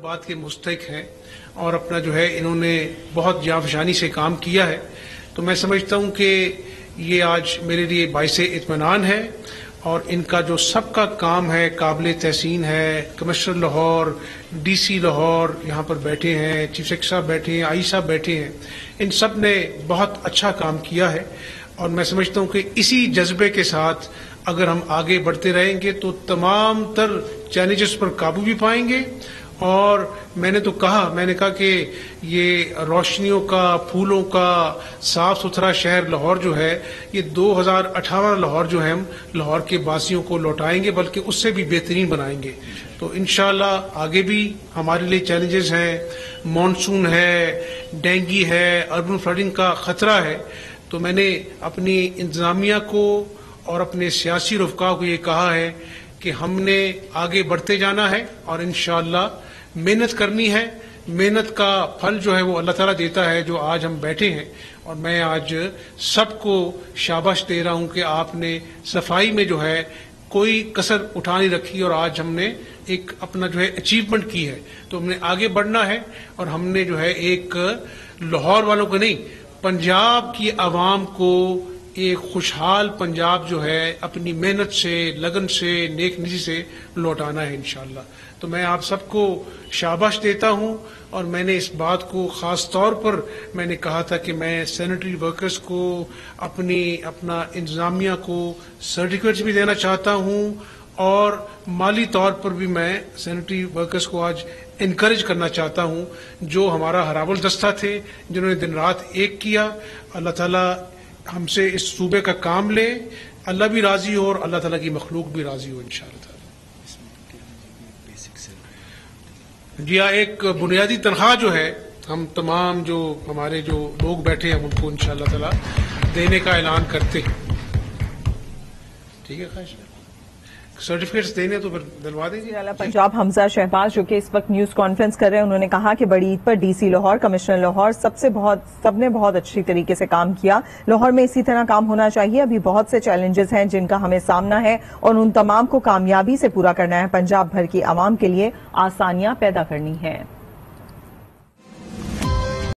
بات کے مستحق ہیں اور اپنا جو ہے انہوں نے بہت جانفشانی سے کام کیا ہے، تو میں سمجھتا ہوں کہ یہ آج میرے لیے باعث اطمینان ہے، اور ان کا جو سب کا کام ہے قابل تحسین ہے۔ Commissioner Lahore, D C Lahore یہاں پر بیٹھے ہیں، چیف سیکرٹری صاحب بیٹھے ہیں، آئی صاحب بیٹھے ہیں، ان سب نے بہت اچھا کام کیا ہے، اور میں سمجھتا ہوں کہ اسی جذبے کے ساتھ اگر ہم آگے بڑھتے رہیں گے تو تمام تر چیلنجز پر قابو بھی پائیں گے۔ اور میں نے کہا کہ یہ روشنیوں کا، پھولوں کا صاف ستھرا شہر لاہور جو ہے، یہ 2018 لاہور جو ہے ہم لاہور کے باسیوں کو لوٹائیں گے، بلکہ اس سے بھی بہترین بنائیں گے۔ تو انشاءاللہ آگے بھی ہمارے لیے چیلنجز ہیں، مانسون ہے، ڈینگی ہے، اربن فلڈنگ کا خطرہ ہے، تو میں نے اپنی انتظامیہ کو اور اپنے سیاسی رفقا کو یہ کہا ہے کہ ہم نے آگے بڑھتے جانا ہے اور انشاءاللہ محنت کرنی ہے۔ محنت کا پھل جو ہے وہ اللہ تعالیٰ دیتا ہے، جو آج ہم بیٹھے ہیں، اور میں آج سب کو شاباش دے رہا ہوں کہ آپ نے صفائی میں جو ہے کوئی کسر اٹھا نہیں رکھی، اور آج ہم نے ایک اپنا جو ہے اچیومنٹ کی ہے، تو ہم نے آگے بڑھنا ہے، اور ہم نے جو ہے ایک لاہور والوں کو نہیں، پنجاب کی عوام کو ایک خوشحال پنجاب جو ہے اپنی محنت سے، لگن سے، نیک نیتی سے لوٹانا ہے انشاءاللہ۔ تو میں آپ سب کو شاباش دیتا ہوں، اور میں نے اس بات کو خاص طور پر میں نے کہا تھا کہ میں سینیٹری ورکرز کو، اپنا انتظامیہ کو سرٹیفکیٹس بھی دینا چاہتا ہوں، اور مالی طور پر بھی میں سینیٹری ورکرز کو آج انکریج کرنا چاہتا ہوں، جو ہمارا ہراول دستہ تھے، جنہوں نے دن رات ایک کیا۔ اللہ تعالیٰ ہم سے اس صوبے کا کام لے، اللہ بھی راضی ہو اور اللہ تعالیٰ کی مخلوق بھی راضی ہو انشاءاللہ۔ جی ہاں، ایک بنیادی تنخواہ جو ہے ہم تمام جو ہمارے جو لوگ بیٹھے ہیں ان کو انشاءاللہ تعالیٰ دینے کا اعلان کرتے ہیں۔ ٹھیک ہے، خواہش ہے سرٹیفکیٹس دینے تو پھر دلوا دیں گے۔ پنجاب حمزہ شہباز جو کہ اس وقت نیوز کانفرنس کر رہے ہیں، انہوں نے کہا کہ بڑی عید پر D C Lahore, commissioner Lahore سب نے بہت اچھی طریقے سے کام کیا۔ لاہور میں اسی طرح کام ہونا چاہیے، ابھی بہت سے چیلنجز ہیں جن کا ہمیں سامنا ہے، اور ان تمام کو کامیابی سے پورا کرنا ہے، پنجاب بھر کی عوام کے لیے آسانیاں پیدا کرنی ہیں۔